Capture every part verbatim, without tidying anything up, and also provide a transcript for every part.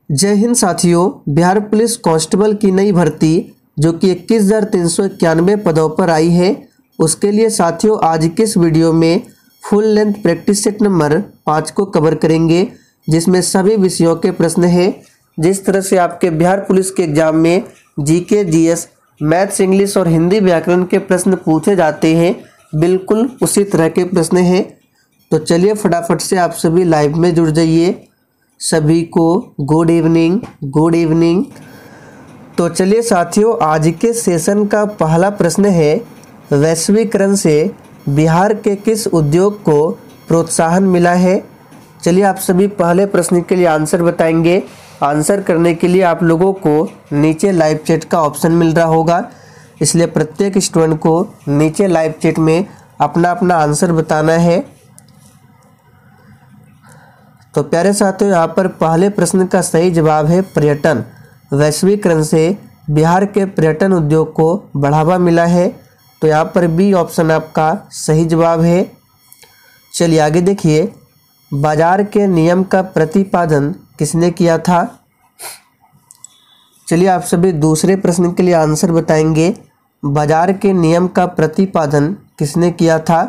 जय हिंद साथियों। Bihar police constable की नई भर्ती जो कि इक्कीस हज़ार तीन सौ इक्यानवे पदों पर आई है, उसके लिए साथियों आज के इस वीडियो में full length practice set number पाँच को कवर करेंगे, जिसमें सभी विषयों के प्रश्न हैं। जिस तरह से आपके बिहार पुलिस के एग्जाम में जीके, जीएस, मैथ्स, इंग्लिश और हिंदी व्याकरण के प्रश्न पूछे जाते हैं, बिल्कुल उसी तरह के प्रश्न हैं। तो चलिए फटाफट से आप सभी लाइव में जुड़ जाइए। सभी को गुड इवनिंग, गुड इवनिंग। तो चलिए साथियों, आज के सेशन का पहला प्रश्न है, वैश्वीकरण से बिहार के किस उद्योग को प्रोत्साहन मिला है। चलिए आप सभी पहले प्रश्न के लिए आंसर बताएंगे। आंसर करने के लिए आप लोगों को नीचे लाइव चैट का ऑप्शन मिल रहा होगा, इसलिए प्रत्येक स्टूडेंट को नीचे लाइव चैट में अपना अपना आंसर बताना है। तो प्यारे साथियों, यहाँ पर पहले प्रश्न का सही जवाब है पर्यटन। वैश्वीकरण से बिहार के पर्यटन उद्योग को बढ़ावा मिला है, तो यहाँ पर बी ऑप्शन आपका सही जवाब है। चलिए आगे देखिए, बाजार के नियम का प्रतिपादन किसने किया था। चलिए आप सभी दूसरे प्रश्न के लिए आंसर बताएंगे। बाजार के नियम का प्रतिपादन किसने किया था।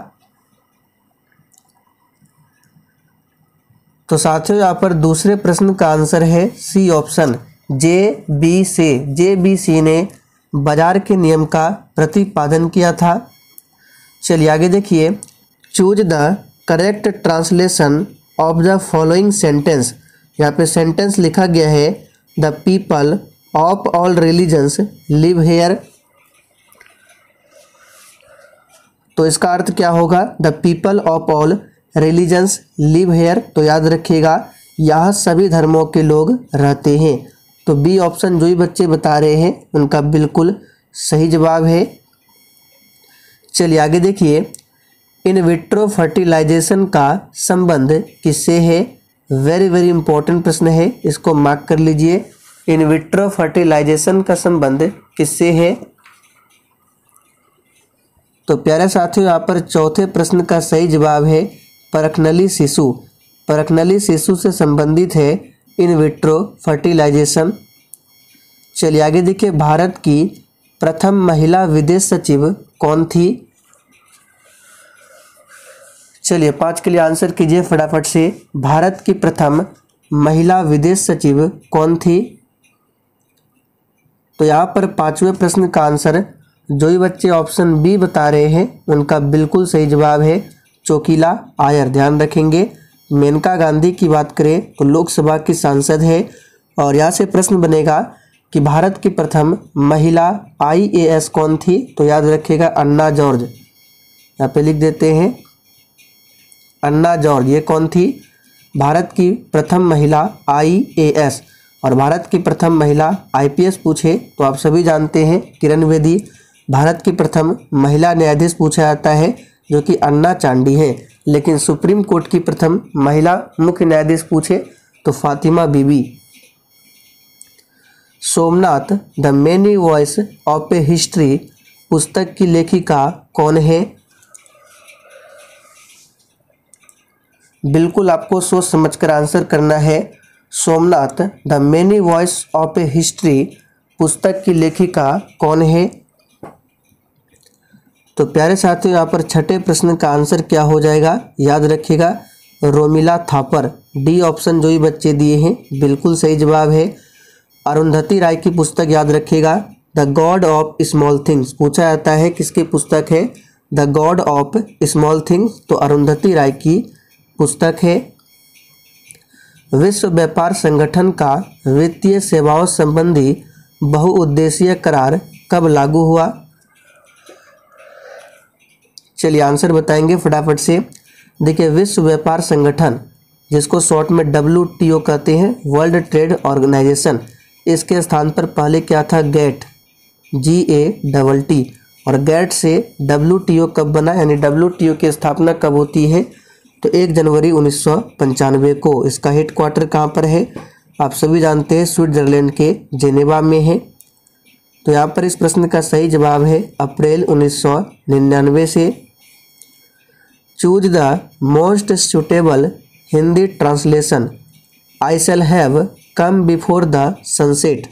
तो साथियों, यहाँ पर दूसरे प्रश्न का आंसर है सी ऑप्शन, जे बी से जे बी सी ने बाजार के नियम का प्रतिपादन किया था। चलिए आगे देखिए, choose the correct translation of the following sentence. यहाँ पे सेंटेंस लिखा गया है, the people of all religions live here. तो इसका अर्थ क्या होगा, the people of all religions live here. तो याद रखिएगा, यहाँ सभी धर्मों के लोग रहते हैं। तो बी ऑप्शन जो ही बच्चे बता रहे हैं उनका बिल्कुल सही जवाब है। चलिए आगे देखिए, इन विट्रो फर्टिलाइजेशन का संबंध किससे है। वेरी वेरी इंपॉर्टेंट प्रश्न है, इसको मार्क कर लीजिए। इन विट्रो फर्टिलाइजेशन का संबंध किससे है। तो प्यारे साथियों, यहाँ पर चौथे प्रश्न का सही जवाब है परखनली शिशु। परखनली शिशु से संबंधित है इन विट्रो फर्टिलाइजेशन। चलिए आगे देखिए, भारत की प्रथम महिला विदेश सचिव कौन थी। चलिए पाँच के लिए आंसर कीजिए फटाफट से। भारत की प्रथम महिला विदेश सचिव कौन थी। तो यहाँ पर पांचवें प्रश्न का आंसर जो ही बच्चे ऑप्शन बी बता रहे हैं उनका बिल्कुल सही जवाब है चोकीला आयर। ध्यान रखेंगे, मेनका गांधी की बात करें तो लोकसभा की सांसद है। और यहाँ से प्रश्न बनेगा कि भारत की प्रथम महिला आईएएस कौन थी। तो याद रखिएगा अन्ना जॉर्ज। यहाँ पे लिख देते हैं अन्ना जॉर्ज, ये कौन थी, भारत की प्रथम महिला आईएएस। और भारत की प्रथम महिला आईपीएस पूछे तो आप सभी जानते हैं किरण बेदी। भारत की प्रथम महिला न्यायाधीश पूछा जाता है जो कि अन्ना चांडी है। लेकिन सुप्रीम कोर्ट की प्रथम महिला मुख्य न्यायाधीश पूछे तो Fatima Bibi. Somnath the many voice of a history पुस्तक की लेखिका कौन है। बिल्कुल आपको सोच समझकर आंसर करना है। Somnath the many voice of a history पुस्तक की लेखिका कौन है। तो प्यारे साथियों, यहाँ पर छठे प्रश्न का आंसर क्या हो जाएगा, याद रखिएगा रोमिला थापर। डी ऑप्शन जो ही बच्चे दिए हैं बिल्कुल सही जवाब है। अरुंधति राय की पुस्तक याद रखिएगा the god of small things. पूछा जाता है किसकी पुस्तक है, the god of small things. तो अरुंधति राय की पुस्तक है। विश्व व्यापार संगठन का वित्तीय सेवाओं संबंधी बहुउद्देशीय करार कब लागू हुआ। चलिए आंसर बताएंगे फटाफट से। देखिए, विश्व व्यापार संगठन जिसको शॉर्ट में डब्ल्यू टी ओ कहते हैं, वर्ल्ड ट्रेड ऑर्गेनाइजेशन, इसके स्थान पर पहले क्या था, gate, G A double T. और गेट से डब्ल्यू टी ओ कब बना, यानी डब्ल्यू टी ओ की स्थापना कब होती है, तो एक जनवरी उन्नीस सौ पंचानवे को। इसका हेड क्वार्टर कहाँ पर है, आप सभी जानते हैं स्विट्जरलैंड के जेनेवा में है। तो यहाँ पर इस प्रश्न का सही जवाब है अप्रैल उन्नीस सौ निन्यानवे से। Choose the most suitable Hindi translation I shall have come before the sunset.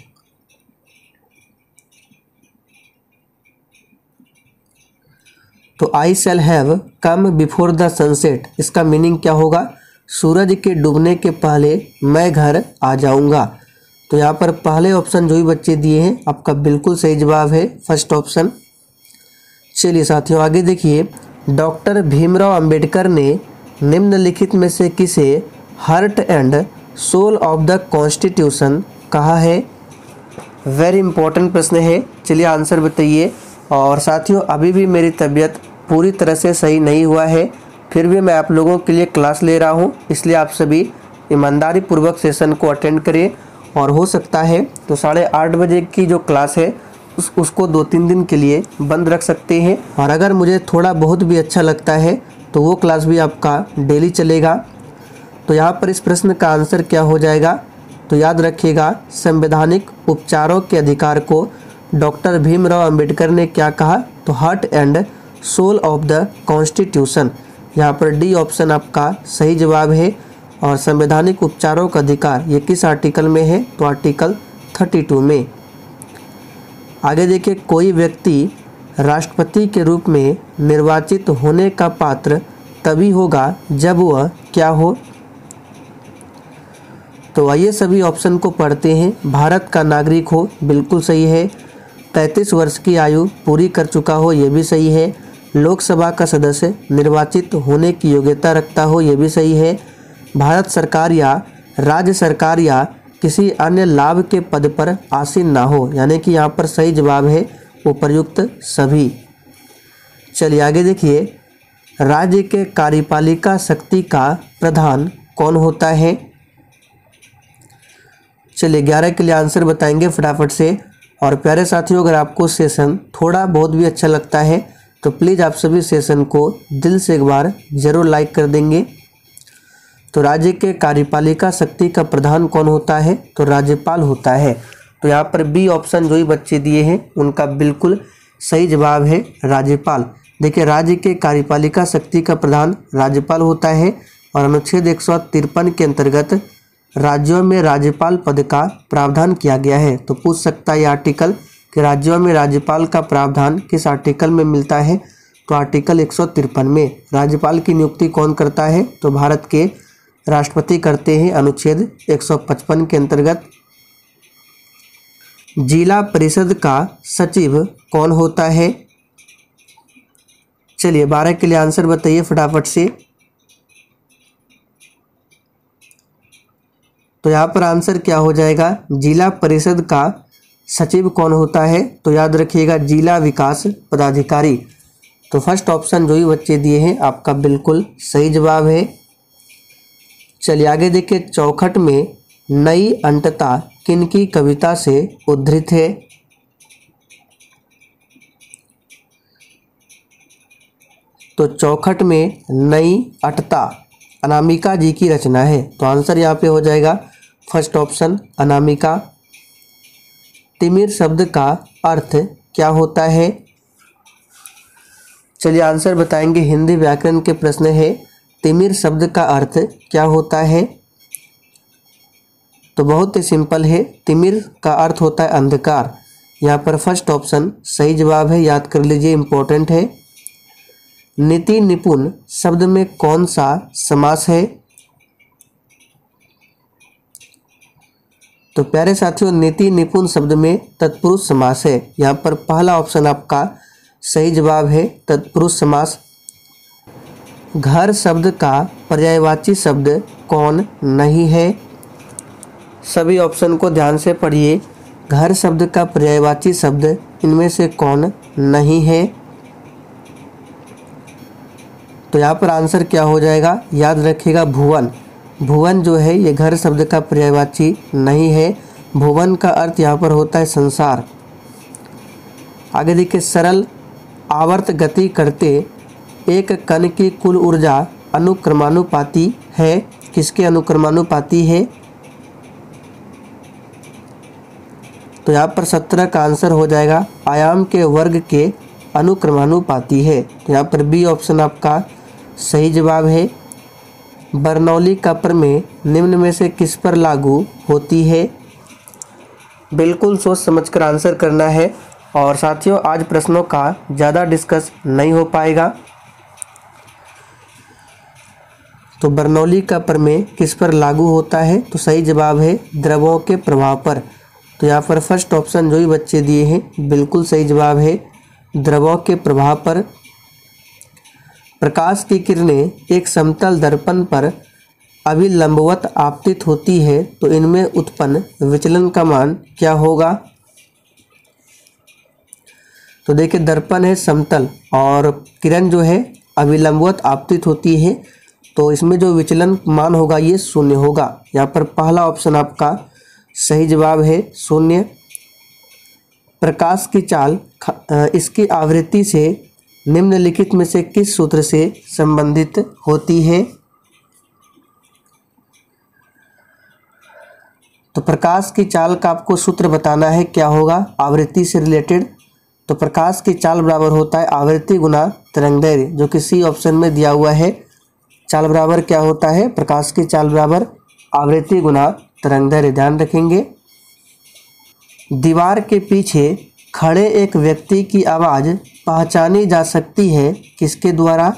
तो I shall have come before the sunset, इसका मीनिंग क्या होगा? सूरज के डूबने के पहले मैं घर आ जाऊंगा। तो यहाँ पर पहले ऑप्शन जो भी बच्चे दिए हैं आपका बिल्कुल सही जवाब है फर्स्ट ऑप्शन। चलिए साथियों आगे देखिए, डॉक्टर भीमराव अंबेडकर ने निम्नलिखित में से किसे heart and soul of the constitution कहा है? वेरी इंपॉर्टेंट प्रश्न है, चलिए आंसर बताइए। और साथियों अभी भी मेरी तबीयत पूरी तरह से सही नहीं हुआ है, फिर भी मैं आप लोगों के लिए क्लास ले रहा हूं, इसलिए आप सभी ईमानदारी पूर्वक सेशन को अटेंड करिए। और हो सकता है तो साढ़े आठ बजे की जो क्लास है उस उसको दो तीन दिन के लिए बंद रख सकते हैं। और अगर मुझे थोड़ा बहुत भी अच्छा लगता है तो वो क्लास भी आपका डेली चलेगा। तो यहाँ पर इस प्रश्न का आंसर क्या हो जाएगा? तो याद रखिएगा, संवैधानिक उपचारों के अधिकार को डॉक्टर भीमराव अंबेडकर ने क्या कहा? तो heart and soul of the constitution. यहाँ पर डी ऑप्शन आपका सही जवाब है। और संवैधानिक उपचारों का अधिकार ये किस आर्टिकल में है? तो आर्टिकल बत्तीस में। आगे देखिए, कोई व्यक्ति राष्ट्रपति के रूप में निर्वाचित होने का पात्र तभी होगा जब वह क्या हो? तो आइए सभी ऑप्शन को पढ़ते हैं। भारत का नागरिक हो, बिल्कुल सही है। पैंतीस वर्ष की आयु पूरी कर चुका हो, ये भी सही है। लोकसभा का सदस्य निर्वाचित होने की योग्यता रखता हो, ये भी सही है। भारत सरकार या राज्य सरकार या किसी अन्य लाभ के पद पर आसीन ना हो, यानी कि यहाँ पर सही जवाब है उपर्युक्त सभी। चलिए आगे देखिए, राज्य के कार्यपालिका शक्ति का प्रधान कौन होता है? चलिए ग्यारह के लिए आंसर बताएंगे फटाफट से। और प्यारे साथियों अगर आपको सेशन थोड़ा बहुत भी अच्छा लगता है तो प्लीज़ आप सभी सेशन को दिल से एक बार ज़रूर लाइक कर देंगे। तो राज्य के कार्यपालिका शक्ति का प्रधान कौन होता है? तो राज्यपाल होता है। तो यहाँ पर बी ऑप्शन जो ही बच्चे दिए हैं उनका बिल्कुल सही जवाब है राज्यपाल। देखिए, राज्य के कार्यपालिका शक्ति का प्रधान राज्यपाल होता है। और अनुच्छेद एक सौ तिरपन के अंतर्गत राज्यों में राज्यपाल पद का प्रावधान किया गया है। तो पूछ सकता है ये आर्टिकल कि राज्यों में राज्यपाल का प्रावधान किस आर्टिकल में मिलता है? तो आर्टिकल एक सौ तिरपन में। राज्यपाल की नियुक्ति कौन करता है? तो भारत के राष्ट्रपति करते हैं, अनुच्छेद एक सौ पचपन के अंतर्गत। जिला परिषद का सचिव कौन होता है? चलिए बारह के लिए आंसर बताइए फटाफट से। तो यहाँ पर आंसर क्या हो जाएगा? जिला परिषद का सचिव कौन होता है? तो याद रखिएगा जिला विकास पदाधिकारी। तो फर्स्ट ऑप्शन जो ही बच्चे दिए हैं आपका बिल्कुल सही जवाब है। चलिए आगे देखिए, चौखट में नई अंतता किनकी कविता से उद्धृत है? तो चौखट में नई अटता अनामिका जी की रचना है। तो आंसर यहाँ पे हो जाएगा फर्स्ट ऑप्शन अनामिका। तिमिर शब्द का अर्थ क्या होता है? चलिए आंसर बताएंगे, हिंदी व्याकरण के प्रश्न है। तिमिर शब्द का अर्थ क्या होता है? तो बहुत ही सिंपल है, तिमिर का अर्थ होता है अंधकार। यहाँ पर फर्स्ट ऑप्शन सही जवाब है, याद कर लीजिए, इंपॉर्टेंट है। नीति निपुण शब्द में कौन सा समास है? तो प्यारे साथियों, नीति निपुण शब्द में तत्पुरुष समास है। यहाँ पर पहला ऑप्शन आपका सही जवाब है, तत्पुरुष समास। घर शब्द का पर्यायवाची शब्द कौन नहीं है? सभी ऑप्शन को ध्यान से पढ़िए। घर शब्द का पर्यायवाची शब्द इनमें से कौन नहीं है? तो यहाँ पर आंसर क्या हो जाएगा? याद रखिएगा भुवन। भुवन जो है ये घर शब्द का पर्यायवाची नहीं है। भुवन का अर्थ यहाँ पर होता है संसार। आगे देखिए, सरल आवर्त गति करते एक कण की कुल ऊर्जा अनुक्रमानुपाती है। किसके अनुक्रमानुपाती है? तो यहाँ पर सत्रह का आंसर हो जाएगा आयाम के वर्ग के अनुक्रमानुपाती है। तो यहाँ पर बी ऑप्शन आपका सही जवाब है। बर्नौली का प्रमेय निम्न में से किस पर लागू होती है? बिल्कुल सोच समझकर आंसर करना है। और साथियों आज प्रश्नों का ज़्यादा डिस्कस नहीं हो पाएगा। तो बर्नौली का प्रमेय किस पर लागू होता है? तो सही जवाब है द्रवों के प्रभाव पर। तो यहाँ पर फर्स्ट ऑप्शन जो ही बच्चे दिए हैं बिल्कुल सही जवाब है द्रवों के प्रभाव पर। प्रकाश की किरणें एक समतल दर्पण पर अभिलंबवत आपतित होती है तो इनमें उत्पन्न विचलन का मान क्या होगा? तो देखिए दर्पण है समतल और किरण जो है अभिलंबवत आपतित होती है तो इसमें जो विचलन मान होगा ये शून्य होगा। यहाँ पर पहला ऑप्शन आपका सही जवाब है शून्य। प्रकाश की चाल इसकी आवृत्ति से निम्नलिखित में से किस सूत्र से संबंधित होती है? तो प्रकाश की चाल का आपको सूत्र बताना है क्या होगा आवृत्ति से रिलेटेड। तो प्रकाश की चाल बराबर होता है आवृत्ति गुना तरंगदैर्घ्य, जो कि सी ऑप्शन में दिया हुआ है। चाल बराबर क्या होता है? प्रकाश की चाल बराबर आवृत्ति गुना तरंगदैर्घ्य, ध्यान रखेंगे। दीवार के पीछे खड़े एक व्यक्ति की आवाज़ पहचानी जा सकती है किसके द्वारा?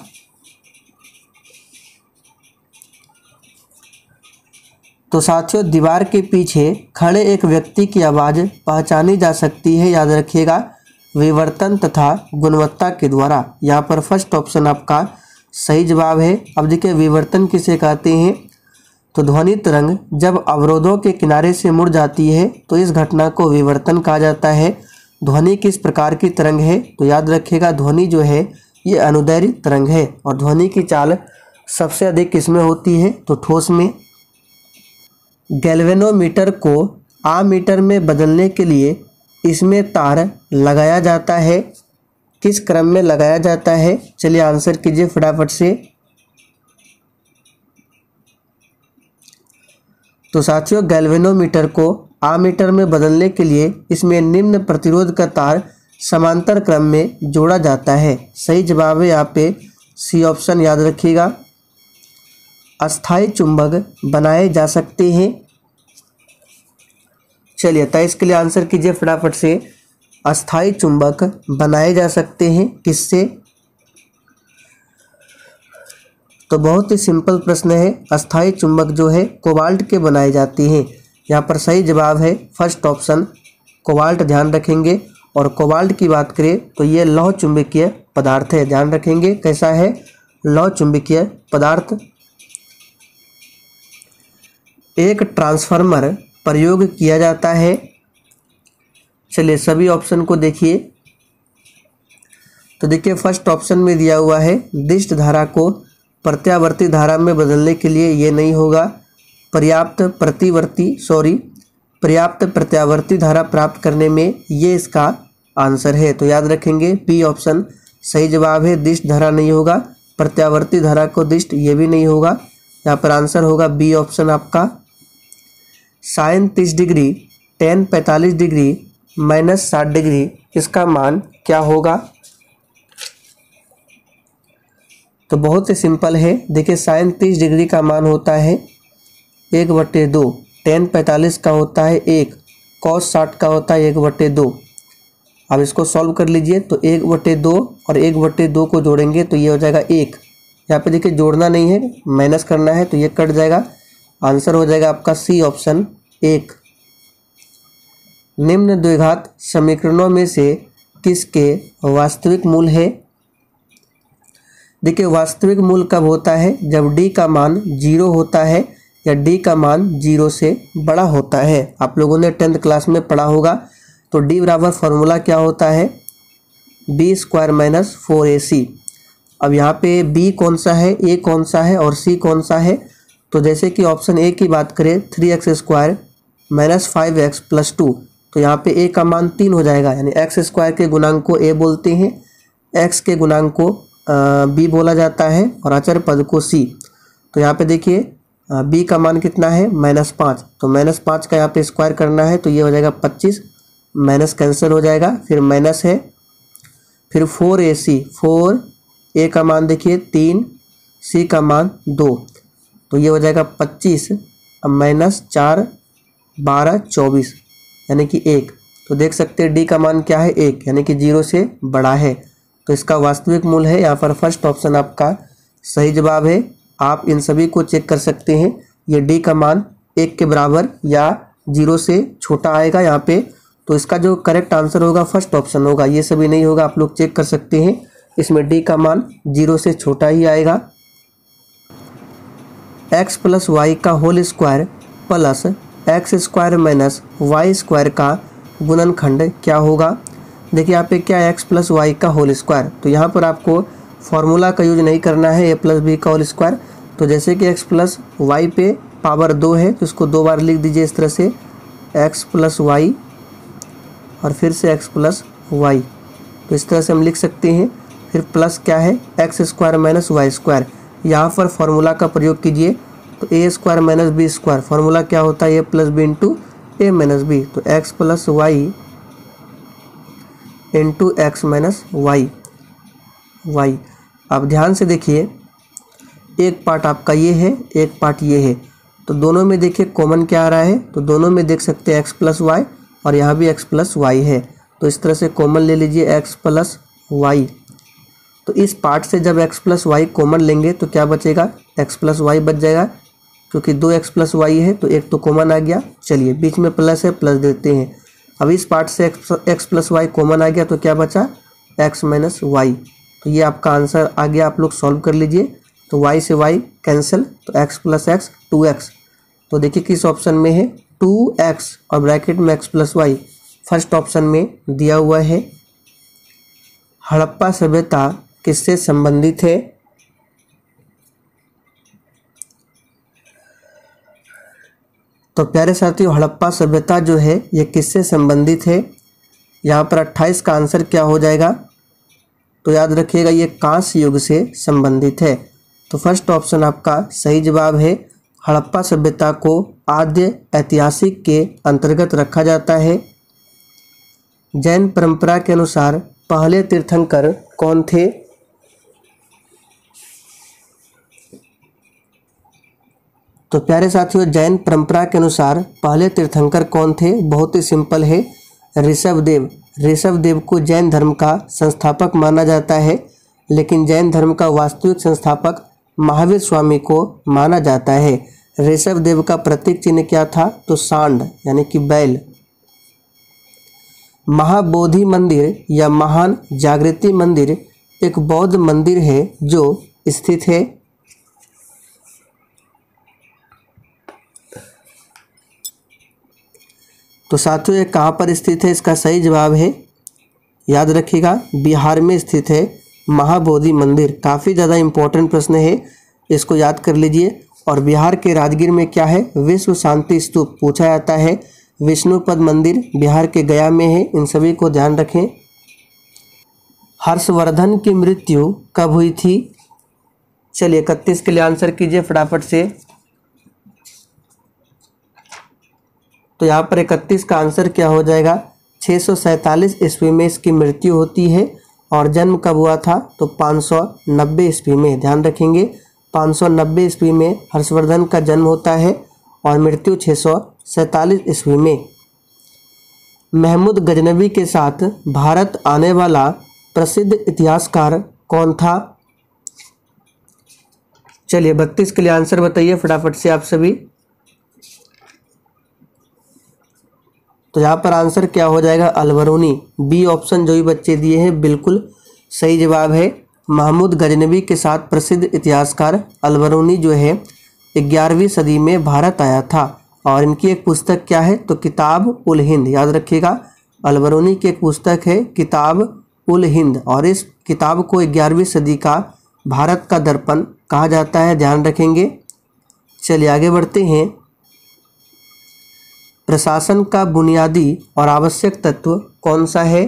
तो साथियों दीवार के पीछे खड़े एक व्यक्ति की आवाज़ पहचानी जा सकती है, याद रखिएगा, विवर्तन तथा गुणवत्ता के द्वारा। यहाँ पर फर्स्ट ऑप्शन आपका सही जवाब है। अब देखिए विवर्तन किसे कहते हैं? तो ध्वनि तरंग जब अवरोधों के किनारे से मुड़ जाती है तो इस घटना को विवर्तन कहा जाता है। ध्वनि किस प्रकार की तरंग है? तो याद रखिएगा ध्वनि जो है ये अनुदैर्घ्य तरंग है और ध्वनि की चाल सबसे अधिक किसमें होती है? तो ठोस में। गैल्वेनोमीटर को आमीटर में बदलने के लिए इसमें तार लगाया जाता है, किस क्रम में लगाया जाता है? चलिए आंसर कीजिए फटाफट से। तो साथियों गैल्वेनोमीटर को आमीटर में बदलने के लिए इसमें निम्न प्रतिरोध का तार समांतर क्रम में जोड़ा जाता है। सही जवाब है यहाँ पे सी ऑप्शन, याद रखिएगा। अस्थायी चुंबक बनाए जा सकते हैं। चलिए तेईस के लिए आंसर कीजिए फटाफट से। अस्थायी चुंबक बनाए जा सकते हैं किससे? तो बहुत ही सिंपल प्रश्न है। अस्थायी चुंबक जो है कोबाल्ट के बनाए जाते हैं। यहाँ पर सही जवाब है फर्स्ट ऑप्शन कोबाल्ट, ध्यान रखेंगे। और कोबाल्ट की बात करें तो ये लौह चुंबकीय पदार्थ है, ध्यान रखेंगे कैसा है? लौह चुंबकीय पदार्थ। एक ट्रांसफार्मर प्रयोग किया जाता है। चलिए सभी ऑप्शन को देखिए। तो देखिए फर्स्ट ऑप्शन में दिया हुआ है दिष्ट धारा को प्रत्यावर्ती धारा में बदलने के लिए ये नहीं होगा। पर्याप्त प्रतिवर्ती सॉरी पर्याप्त प्रत्यावर्ती धारा प्राप्त करने में ये इसका आंसर है। तो याद रखेंगे बी ऑप्शन सही जवाब है। दिष्ट धारा नहीं होगा, प्रत्यावर्ती धारा को दिष्ट ये भी नहीं होगा। यहाँ पर आंसर होगा बी ऑप्शन आपका। साइन तीस डिग्री टेन पैंतालीस डिग्री माइनस साठ डिग्री इसका मान क्या होगा? तो बहुत ही सिंपल है। देखिए साइन तीस डिग्री का मान होता है एक बटे दो, टेन पैंतालीस का होता है एक, कॉस साठ का होता है एक बटे दो। अब इसको सॉल्व कर लीजिए। तो एक बटे दो और एक बटे दो को जोड़ेंगे तो ये हो जाएगा एक। यहाँ पे देखिए जोड़ना नहीं है, माइनस करना है, तो ये कट जाएगा। आंसर हो जाएगा आपका सी ऑप्शन एक। निम्न द्विघात समीकरणों में से किसके वास्तविक मूल है? देखिए वास्तविक मूल कब होता है? जब d का मान जीरो होता है या d का मान जीरो से बड़ा होता है। आप लोगों ने टेंथ क्लास में पढ़ा होगा। तो d बराबर फॉर्मूला क्या होता है? B square minus four A C. अब यहाँ पे b कौन सा है, a कौन सा है और c कौन सा है? तो जैसे कि ऑप्शन ए की बात करें three X square minus five X plus two, तो यहाँ पे a का मान तीन हो जाएगा। यानी एक्स स्क्वायर के गुणांक को a बोलते हैं, x के गुणांक को b बोला जाता है और अचर पद को c। तो यहाँ पे देखिए b का मान कितना है? माइनस पाँच। तो माइनस पाँच का यहाँ पे स्क्वायर करना है तो ये हो जाएगा पच्चीस, माइनस कैंसिल हो जाएगा, फिर माइनस है, फिर फोर ए सी, फोर ए का मान देखिए तीन, सी का मान दो, तो ये हो जाएगा पच्चीस अब माइनस चार बारह चौबीस यानी कि एक। तो देख सकते हैं डी का मान क्या है, एक, यानी कि जीरो से बड़ा है। तो इसका वास्तविक मूल है यहाँ पर फर्स्ट ऑप्शन आपका सही जवाब है। आप इन सभी को चेक कर सकते हैं। ये डी का मान एक के बराबर या जीरो से छोटा आएगा यहाँ पे। तो इसका जो करेक्ट आंसर होगा फर्स्ट ऑप्शन होगा, ये सभी नहीं होगा। आप लोग चेक कर सकते हैं, इसमें डी का मान जीरो से छोटा ही आएगा। एक्स प्लस वाई का whole square plus X square minus Y square का गुणनखंड क्या होगा। देखिए यहाँ पे क्या है, एक्स प्लस वाई का होल स्क्वायर। तो यहाँ पर आपको फॉर्मूला का यूज नहीं करना है, ए प्लस बी का होल स्क्वायर। तो जैसे कि एक्स प्लस वाई पे पावर दो है तो इसको दो बार लिख दीजिए इस तरह से, एक्स प्लस वाई और फिर से एक्स प्लस वाई। तो इस तरह से हम लिख सकते हैं। फिर प्लस क्या है, X square minus Y square. यहाँ पर फॉर्मूला का प्रयोग कीजिए तो A square minus B square, formula क्या होता है, A plus B into A minus B. तो X plus Y into X minus Y Y. अब ध्यान से देखिए, एक पार्ट आपका ये है, एक पार्ट ये है। तो दोनों में देखिए कॉमन क्या आ रहा है, तो दोनों में देख सकते हैं एक्स प्लस वाई और यहाँ भी एक्स प्लस वाई है। तो इस तरह से कॉमन ले लीजिए एक्स प्लस वाई। तो इस पार्ट से जब x प्लस वाई कॉमन लेंगे तो क्या बचेगा, x प्लस वाई बच जाएगा, क्योंकि दो एक्स प्लस वाई है तो एक तो कॉमन आ गया। चलिए बीच में प्लस है, प्लस देते हैं। अब इस पार्ट से x प्लस वाई कॉमन आ गया तो क्या बचा, x माइनस वाई। तो ये आपका आंसर आ गया, आप लोग सॉल्व कर लीजिए। तो y से y कैंसिल, तो x plus X two X. तो देखिए किस ऑप्शन में है, टू एक्स और ब्रैकेट में x plus Y first option में दिया हुआ है। हड़प्पा सभ्यता किससे संबंधित है। तो प्यारे साथियों, हड़प्पा सभ्यता जो है ये किससे संबंधित है। यहाँ पर अट्ठाईस का आंसर क्या हो जाएगा, तो याद रखिएगा ये कांस्य युग से संबंधित है। तो फर्स्ट ऑप्शन आपका सही जवाब है। हड़प्पा सभ्यता को आद्य ऐतिहासिक के अंतर्गत रखा जाता है। जैन परंपरा के अनुसार पहले तीर्थंकर कौन थे। तो प्यारे साथियों, जैन परंपरा के अनुसार पहले तीर्थंकर कौन थे, बहुत ही सिंपल है, ऋषभदेव। ऋषभदेव को जैन धर्म का संस्थापक माना जाता है, लेकिन जैन धर्म का वास्तविक संस्थापक महावीर स्वामी को माना जाता है। ऋषभदेव का प्रतीक चिन्ह क्या था, तो सांड यानी कि बैल। महाबोधि मंदिर या महान जागृति मंदिर एक बौद्ध मंदिर है जो स्थित है। तो साथियों ये कहाँ पर स्थित है, इसका सही जवाब है, याद रखिएगा, बिहार में स्थित है महाबोधि मंदिर। काफ़ी ज़्यादा इम्पोर्टेंट प्रश्न है, इसको याद कर लीजिए। और बिहार के राजगीर में क्या है, विश्व शांति स्तूप पूछा जाता है। विष्णुपद मंदिर बिहार के गया में है, इन सभी को ध्यान रखें। हर्षवर्धन की मृत्यु कब हुई थी। चलिए इकतीस के लिए आंसर कीजिए फटाफट से। तो यहाँ पर इकतीस का आंसर क्या हो जाएगा, छः सौ सैंतालीस ईस्वी में इसकी मृत्यु होती है। और जन्म कब हुआ था, तो पाँच सौ नब्बे ईस्वी में। ध्यान रखेंगे पाँच सौ नब्बे ईस्वी में हर्षवर्धन का जन्म होता है और मृत्यु छः सौ सैंतालीस ईस्वी में। महमूद गजनवी के साथ भारत आने वाला प्रसिद्ध इतिहासकार कौन था। चलिए बत्तीस के लिए आंसर बताइए फटाफट से आप सभी। तो यहाँ पर आंसर क्या हो जाएगा, अलबरूनी। बी ऑप्शन जो भी बच्चे दिए हैं बिल्कुल सही जवाब है। महमूद गजनवी के साथ प्रसिद्ध इतिहासकार अलबरूनी जो है ग्यारहवीं सदी में भारत आया था। और इनकी एक पुस्तक क्या है, तो किताब उल हिंद। याद रखिएगा अलबरूनी की एक पुस्तक है किताब उल हिंद, और इस किताब को ग्यारहवीं सदी का भारत का दर्पण कहा जाता है, ध्यान रखेंगे। चलिए आगे बढ़ते हैं। प्रशासन का बुनियादी और आवश्यक तत्व कौन सा है।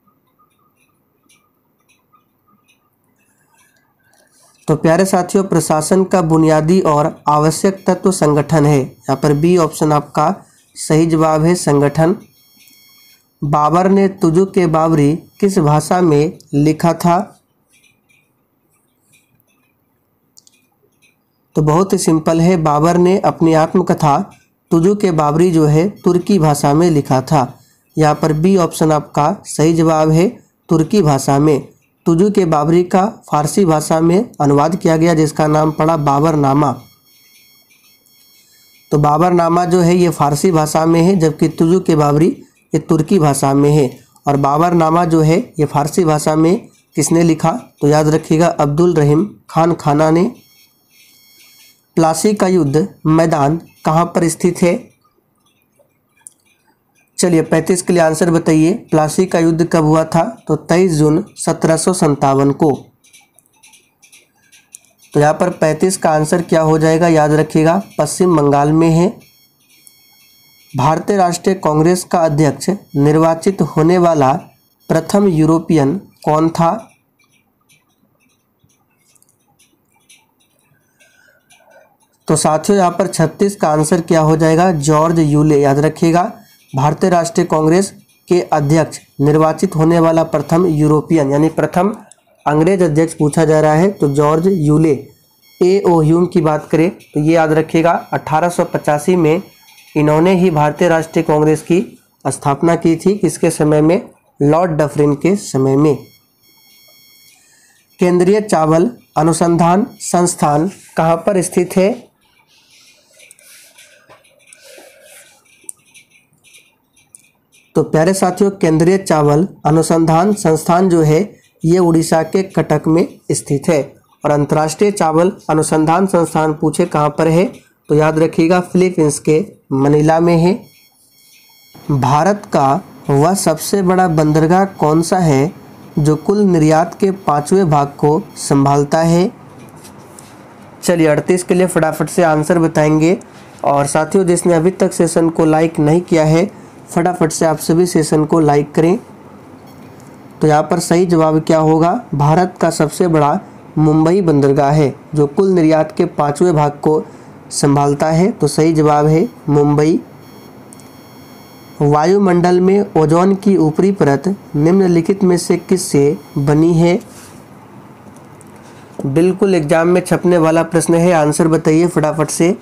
तो प्यारे साथियों, प्रशासन का बुनियादी और आवश्यक तत्व संगठन है। यहाँ पर बी ऑप्शन आपका सही जवाब है, संगठन। बाबर ने तुजुक के बाबरी किस भाषा में लिखा था। तो बहुत ही सिंपल है, बाबर ने अपनी आत्मकथा तुजु के बाबरी जो है तुर्की भाषा में लिखा था। यहाँ पर बी ऑप्शन आपका सही जवाब है, तुर्की भाषा में। तुजु के बाबरी का फारसी भाषा में अनुवाद किया गया जिसका नाम पड़ा बाबरनामा। तो बाबरनामा जो है ये फारसी भाषा में है, जबकि तुजु के बाबरी ये तुर्की भाषा में है। और बाबरनामा जो है ये फारसी भाषा में किसने लिखा, तो याद रखिएगा अब्दुल रहीम खान खाना ने। प्लासी का युद्ध मैदान कहाँ पर स्थित है? चलिए पैंतीस के लिए आंसर बताइए। प्लासी का युद्ध कब हुआ था? तो तेईस जून सत्रह सौ संतावन को। तो यहाँ पर पैंतीस का आंसर क्या हो जाएगा, याद रखिएगा पश्चिम बंगाल में है। भारतीय राष्ट्रीय कांग्रेस का अध्यक्ष निर्वाचित होने वाला प्रथम यूरोपियन कौन था? तो साथियों यहाँ पर छत्तीस का आंसर क्या हो जाएगा, जॉर्ज यूले। याद रखिएगा भारतीय राष्ट्रीय कांग्रेस के अध्यक्ष निर्वाचित होने वाला प्रथम यूरोपियन यानी प्रथम अंग्रेज अध्यक्ष पूछा जा रहा है, तो George Yule. A O Hume की बात करें तो ये याद रखिएगा अठारह सौ पचासी में इन्होंने ही भारतीय राष्ट्रीय कांग्रेस की स्थापना की थी। किसके समय में? लॉर्ड डफरिन के समय में। केंद्रीय चावल अनुसंधान संस्थान कहाँ पर स्थित है? तो प्यारे साथियों केंद्रीय चावल अनुसंधान संस्थान जो है ये उड़ीसा के कटक में स्थित है। और अंतर्राष्ट्रीय चावल अनुसंधान संस्थान पूछे कहाँ पर है, तो याद रखिएगा फिलीपींस के मनीला में है। भारत का वह सबसे बड़ा बंदरगाह कौन सा है जो कुल निर्यात के पाँचवें भाग को संभालता है? चलिए अड़तीस के लिए फटाफट से आंसर बताएंगे। और साथियों जिसने अभी तक सेशन को लाइक नहीं किया है फटाफट से आप सभी सेशन को लाइक करें। तो यहाँ पर सही जवाब क्या होगा, भारत का सबसे बड़ा मुंबई बंदरगाह है जो कुल निर्यात के पाँचवें भाग को संभालता है। तो सही जवाब है मुंबई। वायुमंडल में ओजोन की ऊपरी परत निम्नलिखित में से किससे बनी है? बिल्कुल एग्जाम में छपने वाला प्रश्न है, आंसर बताइए फटाफट से।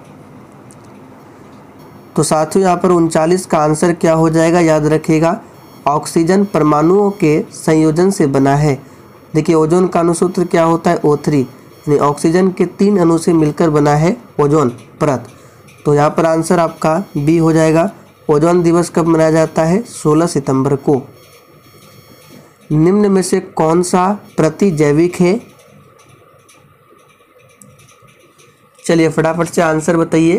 तो साथियों यहाँ पर उनचालीस का आंसर क्या हो जाएगा, याद रखिएगा ऑक्सीजन परमाणुओं के संयोजन से बना है। देखिए ओजोन का अणुसूत्र क्या होता है, ओ थ्री, यानी ऑक्सीजन के तीन अणु से मिलकर बना है ओजोन परत। तो यहाँ पर आंसर आपका बी हो जाएगा। ओजोन दिवस कब मनाया जाता है? सोलह सितंबर को। निम्न में से कौन सा प्रतिजैविक है? चलिए फटाफट से आंसर बताइए।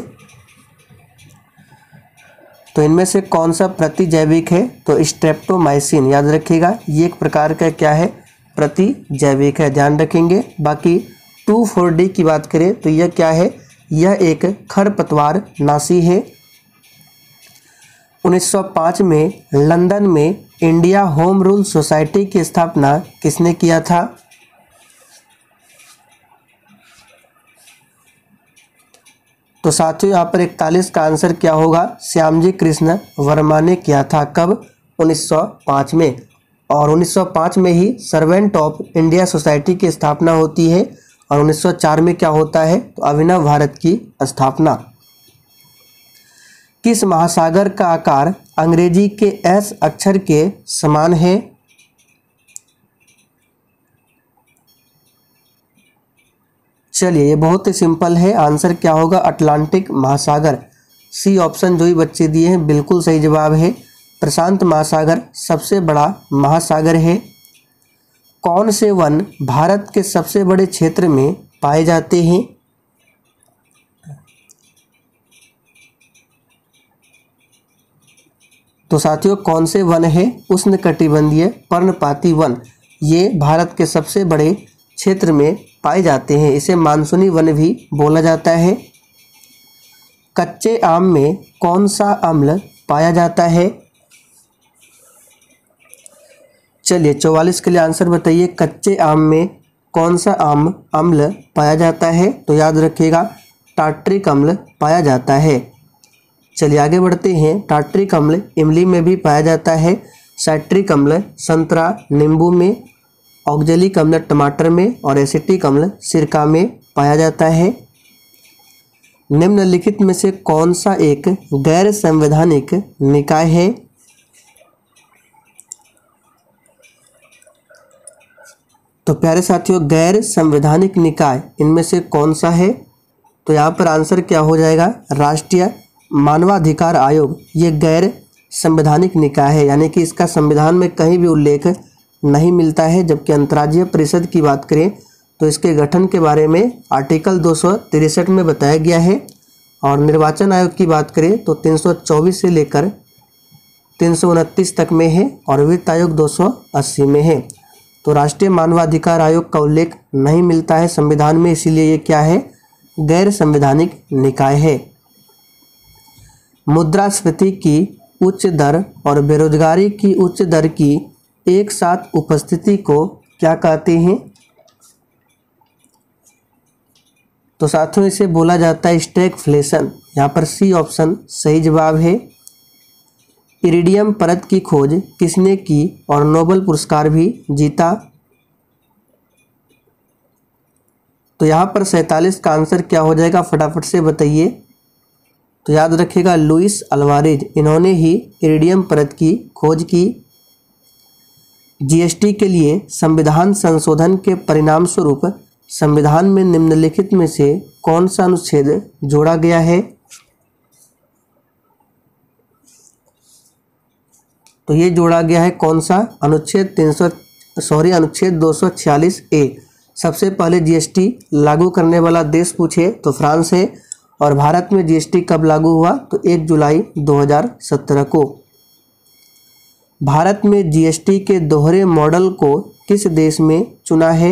तो इनमें से कौन सा प्रतिजैविक है? तो स्ट्रेप्टोमाइसिन। याद रखिएगा ये एक प्रकार का क्या है, प्रतिजैविक है, ध्यान रखेंगे। बाकी टू फोर डी की बात करें तो यह क्या है, यह एक खरपतवार नाशी है। उन्नीस सौ पाँच में लंदन में इंडिया होम रूल सोसाइटी की स्थापना किसने किया था? तो साथियों यहाँ पर इकतालीस का आंसर क्या होगा, श्यामजी कृष्ण वर्मा ने किया था। कब? उन्नीस सौ पाँच में। और उन्नीस सौ पाँच में ही सर्वेंट ऑफ इंडिया सोसाइटी की स्थापना होती है। और उन्नीस सौ चार में क्या होता है, तो अभिनव भारत की स्थापना। किस महासागर का आकार अंग्रेजी के एस अक्षर के समान है? चलिए ये बहुत ही सिंपल है, आंसर क्या होगा, अटलांटिक महासागर। सी ऑप्शन जो ही बच्चे दिए हैं बिल्कुल सही जवाब है। प्रशांत महासागर सबसे बड़ा महासागर है। कौन से वन भारत के सबसे बड़े क्षेत्र में पाए जाते हैं? तो साथियों कौन से वन है, उष्णकटिबंधीय पर्णपाती वन, ये भारत के सबसे बड़े क्षेत्र में पाए जाते हैं। इसे मानसूनी वन भी बोला जाता है। कच्चे आम में कौन सा अम्ल पाया जाता है? चलिए चौवालीस के लिए आंसर बताइए। कच्चे आम में कौन सा आम अम्ल पाया जाता है? तो याद रखिएगा टार्ट्रिक अम्ल पाया जाता है। चलिए आगे बढ़ते हैं। टार्ट्रिक अम्ल इमली में भी पाया जाता है। साइट्रिक अम्ल संतरा नींबू में, ऑक्जेलिक अम्ल टमाटर में और एसिटिक अम्ल सिरका में पाया जाता है। निम्नलिखित में से कौन सा एक गैर संवैधानिक निकाय है? तो प्यारे साथियों, गैर संवैधानिक निकाय इनमें से कौन सा है? तो यहाँ पर आंसर क्या हो जाएगा? राष्ट्रीय मानवाधिकार आयोग ये गैर संवैधानिक निकाय है, यानी कि इसका संविधान में कहीं भी उल्लेख नहीं मिलता है। जबकि अंतर्राज्यीय परिषद की बात करें तो इसके गठन के बारे में आर्टिकल दो सौ तिरसठ में बताया गया है। और निर्वाचन आयोग की बात करें तो तीन सौ चौबीस से लेकर तीन सौ उनतीस तक में है और वित्त आयोग दो सौ अस्सी में है। तो राष्ट्रीय मानवाधिकार आयोग का उल्लेख नहीं मिलता है संविधान में, इसीलिए ये क्या है? गैर संवैधानिक निकाय है। मुद्रास्फीति की उच्च दर और बेरोजगारी की उच्च दर की एक साथ उपस्थिति को क्या कहते हैं? तो साथियों, इसे बोला जाता है स्टैगफ्लेशन। यहाँ पर सी ऑप्शन सही जवाब है। इरिडियम परत की खोज किसने की और नोबेल पुरस्कार भी जीता? तो यहाँ पर सैंतालीस का आंसर क्या हो जाएगा? फटाफट से बताइए। तो याद रखिएगा, लुइस अल्वारेज, इन्होंने ही इरिडियम परत की खोज की। जीएसटी के लिए संविधान संशोधन के परिणाम स्वरूप संविधान में निम्नलिखित में से कौन सा अनुच्छेद जोड़ा गया है? तो ये जोड़ा गया है कौन सा? अनुच्छेद तीन सौ सॉरी अनुच्छेद दो सौ छियालीस ए। सबसे पहले जीएसटी लागू करने वाला देश पूछे तो फ्रांस है। और भारत में जीएसटी कब लागू हुआ? तो एक जुलाई दो हज़ार सत्रह को। भारत में जीएसटी के दोहरे मॉडल को किस देश में चुना है?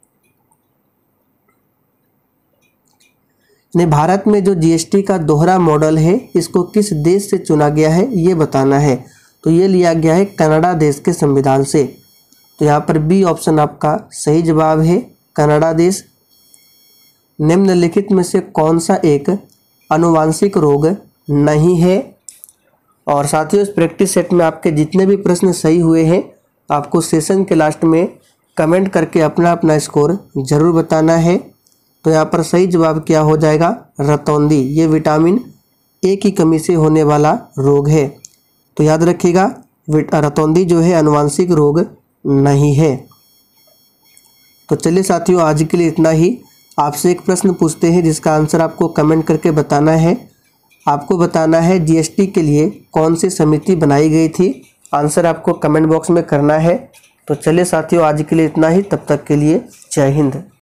ने भारत में जो जीएसटी का दोहरा मॉडल है इसको किस देश से चुना गया है ये बताना है। तो ये लिया गया है कनाडा देश के संविधान से। तो यहाँ पर बी ऑप्शन आपका सही जवाब है, कनाडा देश। निम्नलिखित में से कौन सा एक आनुवांशिक रोग नहीं है? और साथियों, इस प्रैक्टिस सेट में आपके जितने भी प्रश्न सही हुए हैं आपको सेशन के लास्ट में कमेंट करके अपना अपना स्कोर जरूर बताना है। तो यहाँ पर सही जवाब क्या हो जाएगा? रतौंधी। ये विटामिन ए की कमी से होने वाला रोग है। तो याद रखिएगा, रतौंधी जो है आनुवांशिक रोग नहीं है। तो चलिए साथियों, आज के लिए इतना ही। आपसे एक प्रश्न पूछते हैं जिसका आंसर आपको कमेंट करके बताना है। आपको बताना है जीएसटी के लिए कौन सी समिति बनाई गई थी। आंसर आपको कमेंट बॉक्स में करना है। तो चलिए साथियों, आज के लिए इतना ही। तब तक के लिए जय हिंद।